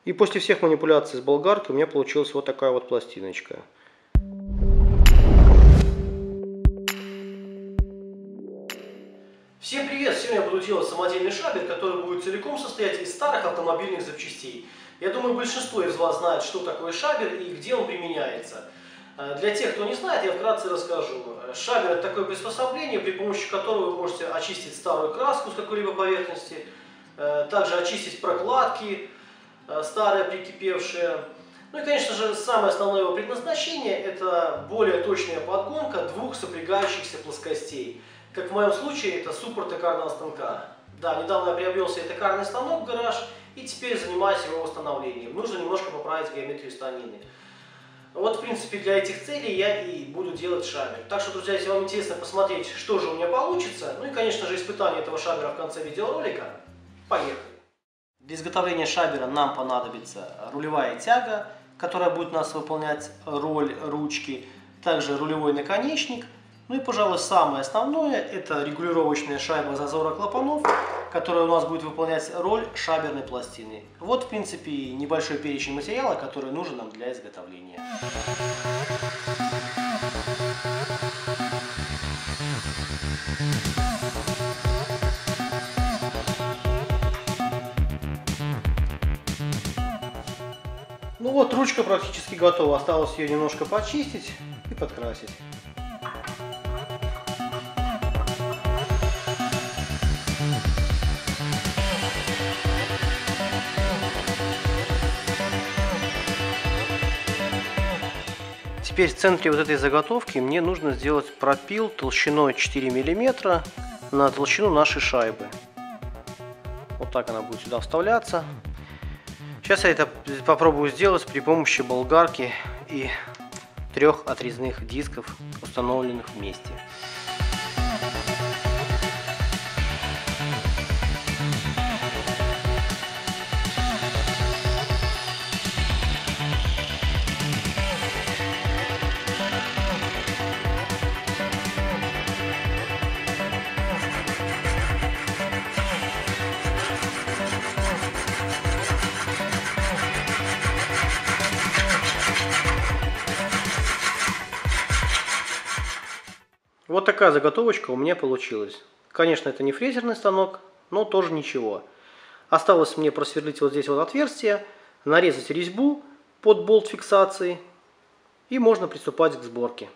И после всех манипуляций с болгаркой у меня получилась вот такая вот пластиночка. Всем привет! Сегодня я буду делать самодельный шабель, который будет целиком состоять из старых автомобильных запчастей. Я думаю, большинство из вас знает, что такое шабель и где он применяется. Для тех, кто не знает, я вкратце расскажу. Шабель — это такое приспособление, при помощи которого вы можете очистить старую краску с какой-либо поверхности, также очистить прокладки, старые прикипевшие. Ну и, конечно же, самое основное его предназначение — это более точная подгонка двух сопрягающихся плоскостей. Как в моем случае, это суппорт токарного станка. Да, недавно я приобрел себе токарный станок в гараж и теперь занимаюсь его восстановлением. Нужно немножко поправить геометрию станины. Вот, в принципе, для этих целей я и буду делать шабель. Так что, друзья, если вам интересно посмотреть, что же у меня получится, ну и, конечно же, испытание этого шабеля в конце видеоролика, поехали! Для изготовления шабеля нам понадобится рулевая тяга, которая будет у нас выполнять роль ручки, также рулевой наконечник. Ну и, пожалуй, самое основное — это регулировочная шайба зазора клапанов, которая у нас будет выполнять роль шаберной пластины. Вот, в принципе, небольшой перечень материала, который нужен нам для изготовления. Ну вот, ручка практически готова. Осталось ее немножко почистить и подкрасить. Теперь в центре вот этой заготовки мне нужно сделать пропил толщиной 4 мм на толщину нашей шайбы. Вот так она будет сюда вставляться. Сейчас я это попробую сделать при помощи болгарки и 3 отрезных дисков, установленных вместе. Вот такая заготовочка у меня получилась. Конечно, это не фрезерный станок, но тоже ничего. Осталось мне просверлить вот здесь вот отверстие, нарезать резьбу под болт фиксации, и можно приступать к сборке.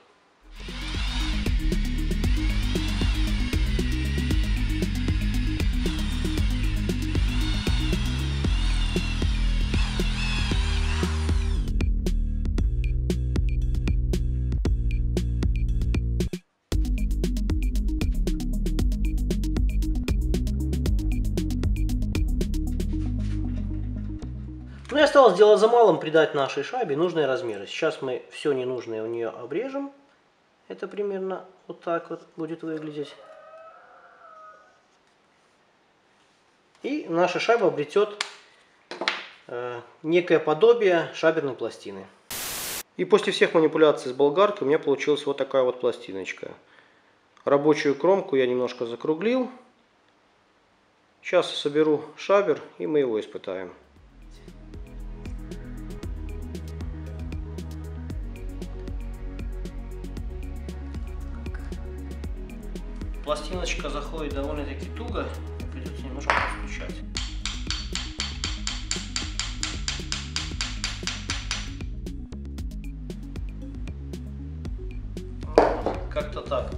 Ну и осталось дело за малым — придать нашей шайбе нужные размеры. Сейчас мы все ненужное у нее обрежем. Это примерно вот так вот будет выглядеть. И наша шайба обретет некое подобие шаберной пластины. И после всех манипуляций с болгаркой у меня получилась вот такая вот пластиночка. Рабочую кромку я немножко закруглил. Сейчас соберу шабер и мы его испытаем. Пластиночка заходит довольно-таки туго, придется немножко подключать. Как-то так.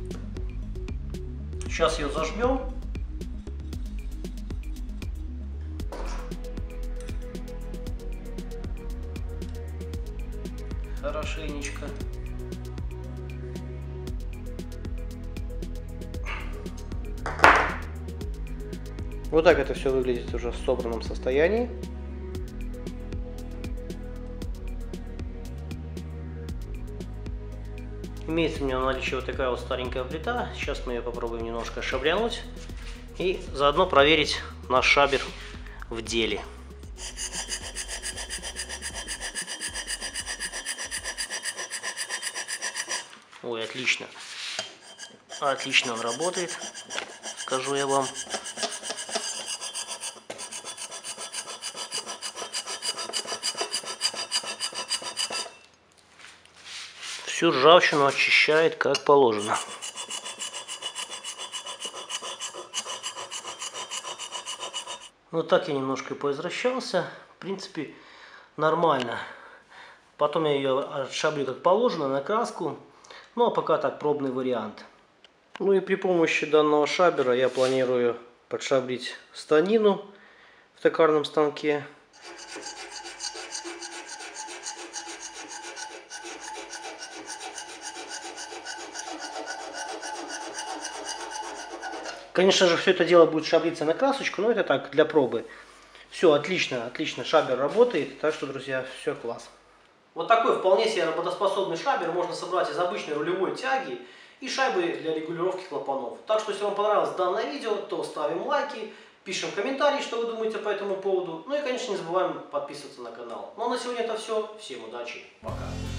Сейчас ее зажмем. Хорошенечко. Вот так это все выглядит уже в собранном состоянии. Имеется у меня в наличии вот такая вот старенькая плита. Сейчас мы ее попробуем немножко шабрянуть и заодно проверить наш шабер в деле. Ой, отлично. Отлично он работает, скажу я вам. всю ржавчину очищает как положено. Вот так я немножко поизвращался. В принципе, нормально. Потом я ее отшаблю как положено на краску. Ну а пока так, пробный вариант. Ну и при помощи данного шабера я планирую подшабрить станину в токарном станке. Конечно же, все это дело будет шабриться на красочку, но это так, для пробы. Все, отлично, отлично, шабер работает, так что, друзья, все класс. Вот такой вполне себе работоспособный шабер можно собрать из обычной рулевой тяги и шайбы для регулировки клапанов. Так что, если вам понравилось данное видео, то ставим лайки, пишем комментарии, что вы думаете по этому поводу. Ну и, конечно, не забываем подписываться на канал. Ну а на сегодня это все. Всем удачи, пока.